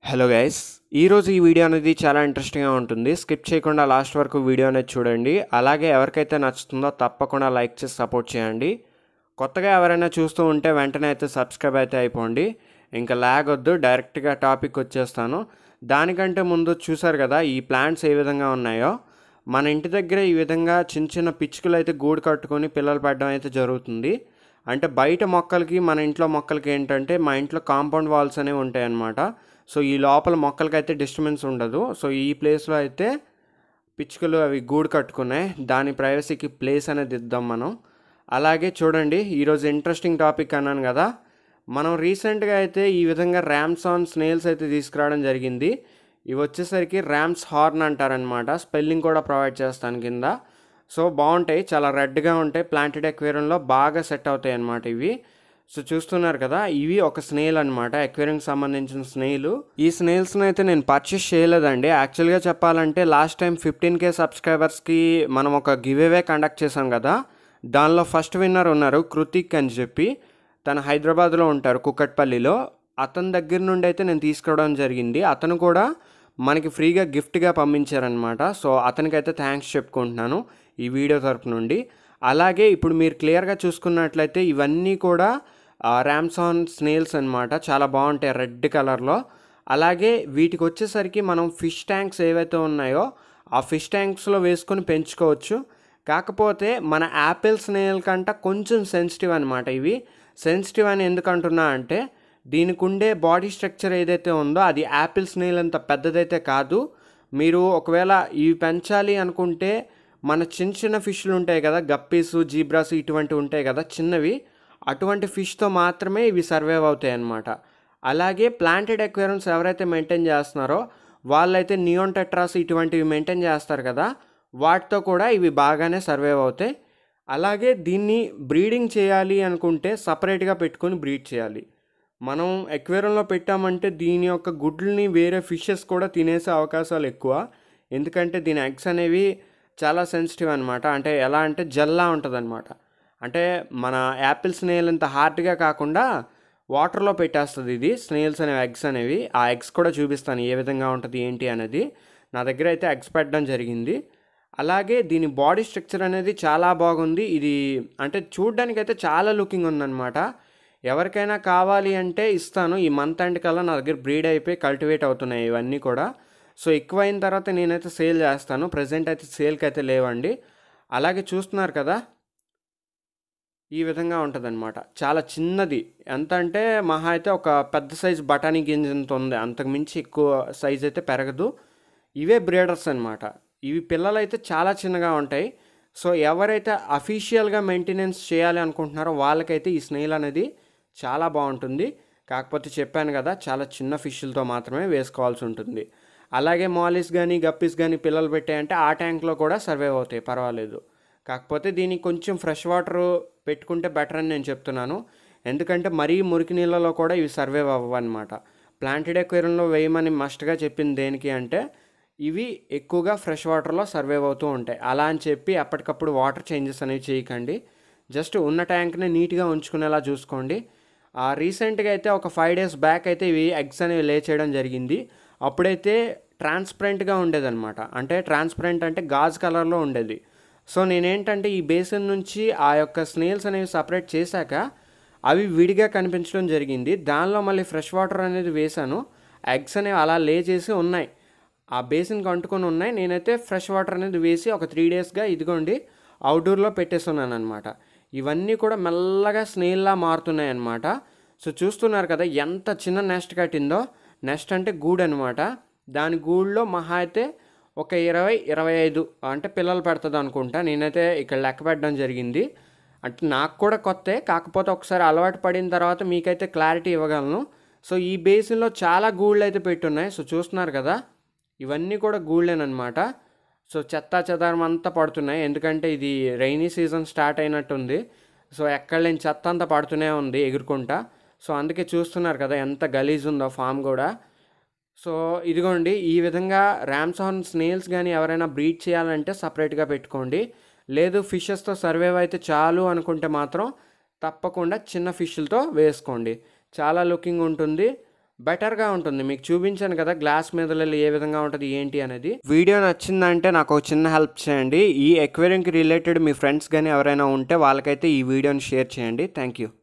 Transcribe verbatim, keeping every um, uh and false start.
Hello guys, ఈరోజు ఈ video అనేది చాలా ఇంట్రెస్టింగ్గా ఉంటుంది. స్కిప్ చేయకుండా లాస్ట్ వరకు వీడియో అనేది చూడండి. అలాగే ఎవరికైతే నచ్చుతుందో తప్పకుండా లైక్ చేసి సపోర్ట్ చేయండి. కొత్తగా ఎవరైనా చూస్తూ ఉంటే వెంటనే అయితే సబ్స్క్రైబ్ అయితే అయిపోండి. ఇంకా ల్యాగ్ వద్దు, డైరెక్ట్గా టాపిక్ వచ్చేస్తాను. దానికంటే ముందు చూసారు కదా ఈ ప్లాంట్స్ ఏ విధంగా ఉన్నాయో. మన ఇంటి దగ్గర ఈ విధంగా చిన్న చిన్న పిచ్చుకలు అయితే గూడు కట్టుకొని పిల్లలు పెట్టడం అయితే జరుగుతుంది. అంటే బయట మొక్కలకి మన ఇంట్లో మొక్కలకి ఏంటంటే మా ఇంట్లో కాంపౌండ్ వాల్స్ అనేవి ఉంటాయి అన్నమాట. సో ఈ లోపల మొక్కలకైతే డిస్టర్బెన్స్ ఉండదు. సో ఈ ప్లేస్లో అయితే పిచ్చుకలు అవి గూడు కట్టుకున్నాయి. దాని ప్రైవసీకి ప్లేస్ అనేది ఇద్దాం మనం. అలాగే చూడండి, ఈరోజు ఇంట్రెస్టింగ్ టాపిక్ అన్నాను కదా, మనం రీసెంట్గా అయితే ఈ విధంగా ర్యామ్సాన్ స్నేల్స్ అయితే తీసుకురావడం జరిగింది. ఇవి వచ్చేసరికి ర్యామ్స్ హార్న్ అంటారనమాట. స్పెల్లింగ్ కూడా ప్రొవైడ్ చేస్తాను కింద. సో బాగుంటాయి, చాలా రెడ్గా ఉంటాయి. ప్లాంటెడ్ అక్వేరియంలో బాగా సెట్ అవుతాయి అన్నమాట ఇవి. సో చూస్తున్నారు కదా, ఇవి ఒక స్నేల్ అనమాట, అక్వేరియంకి సంబంధించిన స్నేలు. ఈ స్నేల్స్ని అయితే నేను పర్చేస్ చేయలేదండి. యాక్చువల్గా చెప్పాలంటే లాస్ట్ టైం ఫిఫ్టీన్ కే సబ్స్క్రైబర్స్కి మనం ఒక గివ్ అవే కండక్ట్ చేసాం కదా, దానిలో ఫస్ట్ విన్నర్ ఉన్నారు కృతిక్ అని చెప్పి. తను హైదరాబాద్లో ఉంటారు, కుక్కట్పల్లిలో. అతని దగ్గర నుండి అయితే నేను తీసుకురావడం జరిగింది. అతను కూడా మనకి ఫ్రీగా గిఫ్ట్గా పంపించారనమాట. సో అతనికైతే థ్యాంక్స్ చెప్పుకుంటున్నాను ఈ వీడియో తరపు నుండి. అలాగే ఇప్పుడు మీరు క్లియర్గా చూసుకున్నట్లయితే ఇవన్నీ కూడా ర్యామ్సాన్ స్నేల్స్ అనమాట. చాలా బాగుంటాయి రెడ్ కలర్లో. అలాగే వీటికి వచ్చేసరికి మనం ఫిష్ ట్యాంక్స్ ఏవైతే ఉన్నాయో ఆ ఫిష్ ట్యాంక్స్లో వేసుకొని పెంచుకోవచ్చు. కాకపోతే మన యాపిల్ స్నేల్ కంట కొంచెం సెన్సిటివ్ అనమాట ఇవి. సెన్సిటివ్ అని ఎందుకంటున్నా అంటే దీనికి ఉండే బాడీ స్ట్రక్చర్ ఏదైతే ఉందో అది యాపిల్ స్నేల్ అంత పెద్దదైతే కాదు. మీరు ఒకవేళ ఇవి పెంచాలి అనుకుంటే మన చిన్న చిన్న ఫిష్లు ఉంటాయి కదా, గప్పీసు, జీబ్రాస్ ఇటువంటి ఉంటాయి కదా చిన్నవి, అటువంటి ఫిష్తో మాత్రమే ఇవి సర్వైవ్ అవుతాయి అన్నమాట. అలాగే ప్లాంటెడ్ అక్వేరియంస్ ఎవరైతే మెయింటైన్ చేస్తున్నారో వాళ్ళైతే నియోన్ టెట్రాస్ ఇటువంటివి మెయింటైన్ చేస్తారు కదా, వాటితో కూడా ఇవి బాగానే సర్వైవ్ అవుతాయి. అలాగే దీన్ని బ్రీడింగ్ చేయాలి అనుకుంటే సపరేట్గా పెట్టుకొని బ్రీడ్ చేయాలి. మనం అక్వేరియంలో పెట్టామంటే దీని యొక్క గుడ్లని వేరే ఫిషెస్ కూడా తినేసే అవకాశాలు ఎక్కువ. ఎందుకంటే దీని ఎగ్స్ అనేవి చాలా సెన్సిటివ్ అనమాట. అంటే ఎలా అంటే జెల్లా ఉంటుంది అనమాట. అంటే మన యాపిల్ స్నేల్ అంత హార్డ్గా కాకుండా వాటర్లో పెట్టేస్తుంది ఇది స్నేల్స్ అనేవి, ఎగ్స్ అనేవి. ఆ ఎగ్స్ కూడా చూపిస్తాను ఏ విధంగా ఉంటుంది ఏంటి అనేది. నా దగ్గర అయితే ఎగ్స్ పెట్టడం జరిగింది. అలాగే దీని బాడీ స్ట్రక్చర్ అనేది చాలా బాగుంది. ఇది అంటే చూడ్డానికి అయితే చాలా లుకింగ్ ఉందన్నమాట. ఎవరికైనా కావాలి అంటే ఇస్తాను. ఈ మంత్ ఎండ్ కల్లా నా దగ్గర బ్రీడ్ అయిపోయి కల్టివేట్ అవుతున్నాయి ఇవన్నీ కూడా. సో ఎక్కువైన తర్వాత నేనైతే సేల్ చేస్తాను. ప్రజెంట్ అయితే సేల్కి అయితే లేవండి. అలాగే చూస్తున్నారు కదా, ఈ విధంగా ఉంటుందన్నమాట. చాలా చిన్నది, ఎంత అంటే మహా అయితే ఒక పెద్ద సైజు బఠానీ గింజంత ఉంది, అంతకుమించి ఎక్కువ సైజ్ అయితే పెరగదు. ఇవే బ్రీడర్స్ అనమాట. ఇవి పిల్లలు అయితే చాలా చిన్నగా ఉంటాయి. సో ఎవరైతే అఫీషియల్గా మెయింటెనెన్స్ చేయాలి అనుకుంటున్నారో వాళ్ళకైతే ఈ స్నేల్ అనేది చాలా బాగుంటుంది. కాకపోతే చెప్పాను కదా, చాలా చిన్న ఫిష్లతో మాత్రమే వేసుకోవాల్సి ఉంటుంది. అలాగే మాలిస్ కానీ గప్పీస్ కానీ పిల్లలు పెట్టాయంటే ఆ ట్యాంక్లో కూడా సర్వైవ్ అవుతాయి, పర్వాలేదు. కాకపోతే దీనికి కొంచెం ఫ్రెష్ వాటర్ పెట్టుకుంటే బెటర్ అని నేను చెప్తున్నాను. ఎందుకంటే మరీ మురికి నీళ్ళలో కూడా ఇవి సర్వైవ్ అవ్వన్నమాట. ప్లాంటెడ్ అక్వేరియంలో వేయమని మస్ట్గా చెప్పింది దేనికి అంటే ఇవి ఎక్కువగా ఫ్రెష్ వాటర్లో సర్వైవ్ అవుతూ ఉంటాయి. అలా అని చెప్పి అప్పటికప్పుడు వాటర్ చేంజెస్ అనేవి చేయకండి. జస్ట్ ఉన్న ట్యాంక్ని నీట్గా ఉంచుకునేలా చూసుకోండి. రీసెంట్గా అయితే ఒక ఫైవ్ డేస్ బ్యాక్ అయితే ఇవి ఎగ్స్ అనేవి లే చేయడం జరిగింది. అప్పుడైతే ట్రాన్స్పరెంట్గా ఉండేదన్నమాట. అంటే ట్రాన్స్పరెంట్ అంటే గాజు కలర్లో ఉండేది. సో నేనేంటంటే ఈ బేసిన్ నుంచి ఆ యొక్క స్నేల్స్ అనేవి సపరేట్ చేశాక అవి విడిగా కనిపించడం జరిగింది. దానిలో మళ్ళీ ఫ్రెష్ వాటర్ అనేది వేశాను. ఎగ్స్ అనేవి అలా లే చేసి ఉన్నాయి, ఆ బేసిన్కి అంటుకొని ఉన్నాయి. నేనైతే ఫ్రెష్ వాటర్ అనేది వేసి ఒక త్రీ డేస్గా ఇదిగోండి అవుట్డోర్లో పెట్టేస్తున్నాను అనమాట. ఇవన్నీ కూడా మెల్లగా స్నేల్లా మారుతున్నాయి అన్నమాట. సో చూస్తున్నారు కదా ఎంత చిన్న నెస్ట్ కట్టిందో. నెస్ట్ అంటే గూడు అనమాట. దాని గూడులో మహా అయితే ఒక ఇరవై ఇరవై ఐదు అంటే పిల్లలు పెడుతుంది అనుకుంటా. నేనైతే ఇక్కడ లెక్క పెట్టడం జరిగింది. అంటే నాకు కూడా కొత్తే, కాకపోతే ఒకసారి అలవాటు పడిన తర్వాత మీకైతే క్లారిటీ ఇవ్వగలను. సో ఈ బేసిన్లో చాలా గూళ్ళు అయితే పెట్టున్నాయి. సో చూస్తున్నారు కదా, ఇవన్నీ కూడా గూళ్ళేనమాట. సో చెత్త చెదారం అంతా పడుతున్నాయి, ఎందుకంటే ఇది రైనీ సీజన్ స్టార్ట్ అయినట్టుంది. సో ఎక్కడ లేని చెత్త అంతా పడుతూనే ఉంది ఎగురుకుంటా. సో అందుకే చూస్తున్నారు కదా ఎంత గలీజ్ ఉందో ఫామ్ కూడా. సో ఇదిగోండి ఈ విధంగా ర్యామ్సాన్ స్నేల్స్ కానీ ఎవరైనా బ్రీడ్ చేయాలంటే సపరేట్గా పెట్టుకోండి. లేదు ఫిషెస్తో సర్వైవ్ అయితే చాలు అనుకుంటే మాత్రం తప్పకుండా చిన్న ఫిష్లతో వేసుకోండి. చాలా లుకింగ్ ఉంటుంది, బెటర్గా ఉంటుంది. మీకు చూపించాను కదా గ్లాస్ మీద ఏ విధంగా ఉంటుంది ఏంటి అనేది. వీడియో నచ్చిందంటే నాకు ఒక చిన్న హెల్ప్ చేయండి. ఈ ఎక్వేరియంకి రిలేటెడ్ మీ ఫ్రెండ్స్ కానీ ఎవరైనా ఉంటే వాళ్ళకైతే ఈ వీడియోని షేర్ చేయండి. Thank you.